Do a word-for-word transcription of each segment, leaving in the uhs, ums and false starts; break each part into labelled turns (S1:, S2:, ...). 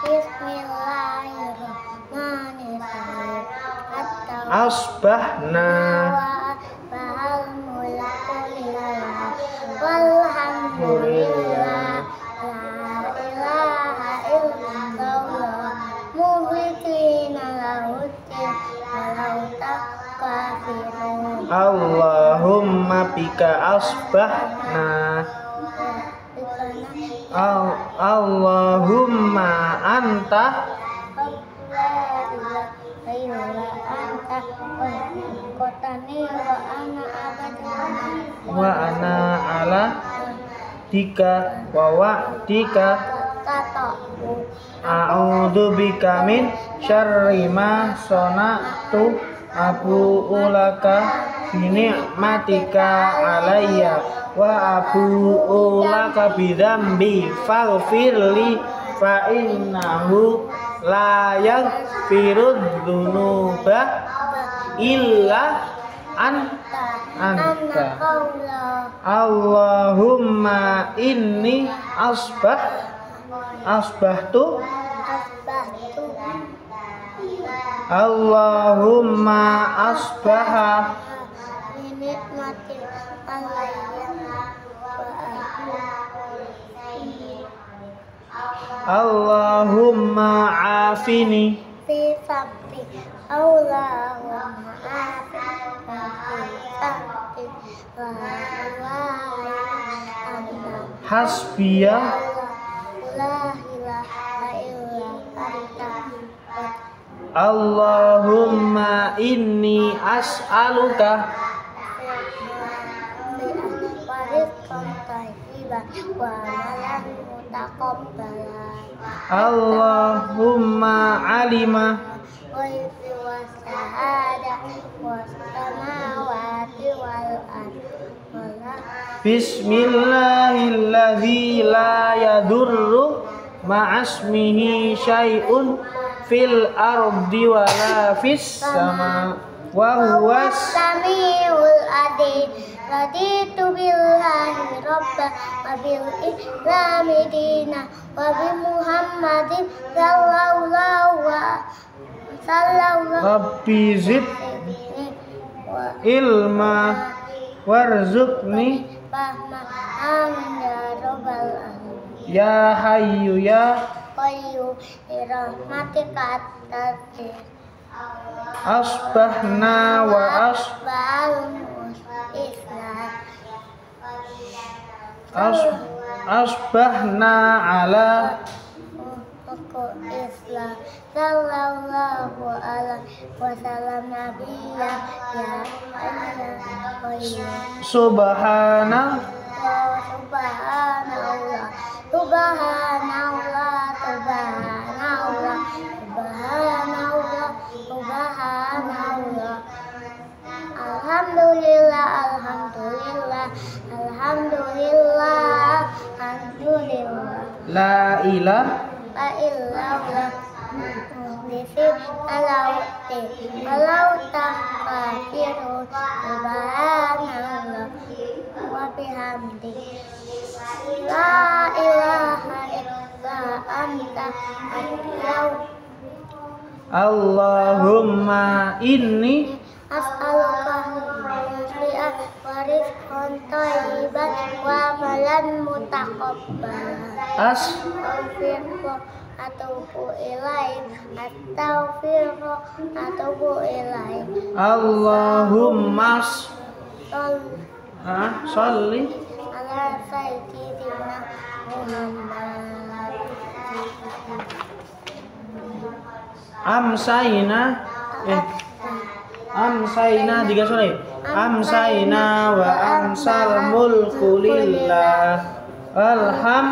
S1: Bismillahirrahmanirrahim.
S2: Asbahna
S1: Bahal mulku lillah walhamdulillah la ilaha illallah muhliqina lahuddin walau takafirun.
S2: Allahumma bika asbahna Al Allahumma anta wa ana ala dika wa wa'dika a'udzu bika min syarri ma sana'tu abu ulaka bi ni'matika alayya wa abu ulaka bi dzambi faghfirli fa innahu la yaghfirudz dzunuba illa anta anta Allahumma inni asbah asbahtu Allahumma asbaha Allahumma afini
S1: fi sabti Allahumma afini fi sabti
S2: hasbiya
S1: la ilaha illa anta
S2: Allahumma inni as'aluka Allahumma alima Bismillahilladzi la yadurru ma'asmihi syai'un fil ardi wala fis sama wa huwas
S1: samiul alim. Raditu billahi rabba wa bil islami dina wa bi muhammadin sallallahu wa sallallahu
S2: Rabbi zid ilma warzuqni
S1: fahma amin ya rabbal alamin.
S2: ya hayyu ya
S1: Qayyum bi rahmatika astaghfir.
S2: asbahna wa as As, asbahna ala
S1: Islam sallallahu alaihi wasallam nabiyya ya Allah
S2: subhana
S1: subhanallah subhanallah subhanallah subhanallah subhanallah alhamdulillah alhamdulillah alhamdulillah alhamdulillah
S2: la ilaha
S1: la illallah disip alauti alauta kafirun subhanallah wa bihamdi la ilaha illa anta
S2: Allahumma inni
S1: as'aluka rizqan wa rizqan thayyiban wa amalan mutaqabbalan. Astaghfirullah atubu ilaik astaghfirullah atubu ilaik.
S2: Allahumma
S1: Sholli
S2: ah sholli
S1: ala sayyidina Muhammad.
S2: amsayna eh amsayna tiga sore amsayna wa amsal mulku lillah alham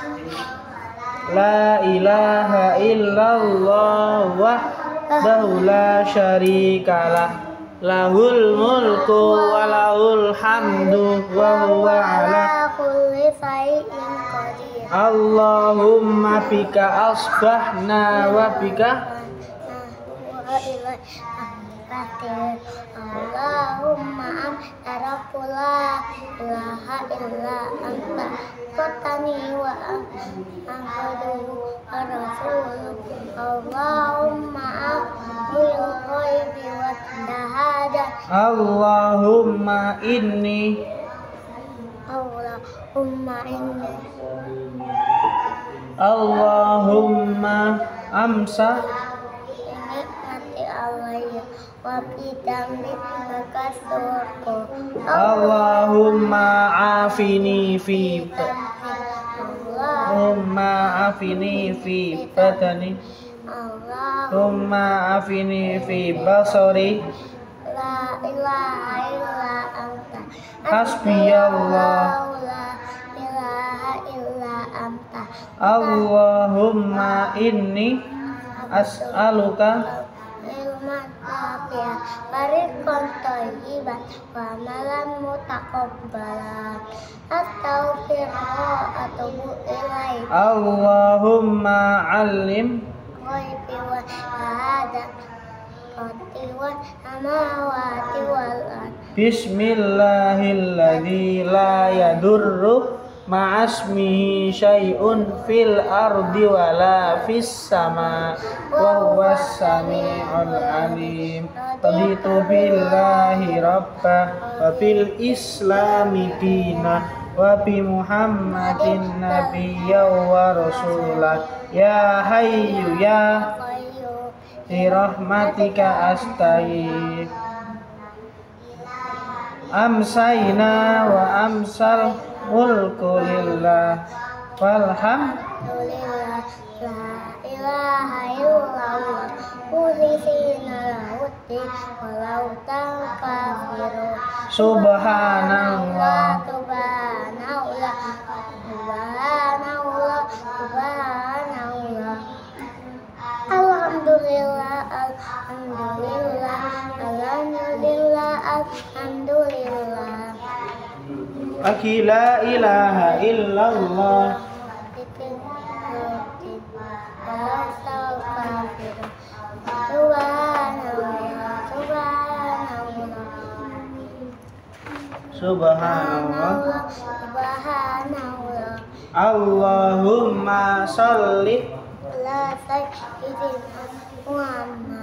S2: la ilaha illallah wahdahu la syarikalah lahul mulku wa lahul hamdu wa huwa ala
S1: kulli shay'in qadir.
S2: Allahumma bika asbahna wa bika
S1: Allahumma anta rabbul la ilaha illa anta qatani wa anta wa rasulullah Allahumma alimul ghaibi was syahadah.
S2: Allahumma inni
S1: Allahumma inni
S2: Allahumma amsa
S1: nikmati alayya wa bidambi maka surku.
S2: Allahumma afini fi
S1: Allah
S2: Allahumma afini fi badani
S1: Allah
S2: Allahumma afini fi basari
S1: la ilaha illa anta
S2: Hasbiyallah.
S1: la ilaha illa anta
S2: Allahumma inni as'aluka
S1: ilman nafi'an warizqan thayyiban wa amalan mutaqabbalan astaghfirullah wa atubu ilaih.
S2: Allahumma alim
S1: Ghaibi wa syahadat qati wa samawati wal ard.
S2: Bismillahilladzi la yadurru ma'asmihi syai'un fil ardi wala fis sama wa huwas sami'ul alim. Raditu billahi rabba wa bil islami dina wa bi muhammadin nabiyya wa rasulah. Ya hayyu ya
S1: Qayyum
S2: bi rahmatika astaghith. Amsayna wa amsal mulku lillah walham
S1: Alhamdulillah la ilaha illallah mukhlisina lahud-din walau takfiru.
S2: subhanallah
S1: Subhanallah Subhanallah Subhanallah Alhamdulillah Alhamdulillah Alhamdulillah Alhamdulillah.
S2: Aki la ilaha illallah subhanallah
S1: Subhanallah.
S2: Allahumma sholli
S1: La sayyidina Muhammad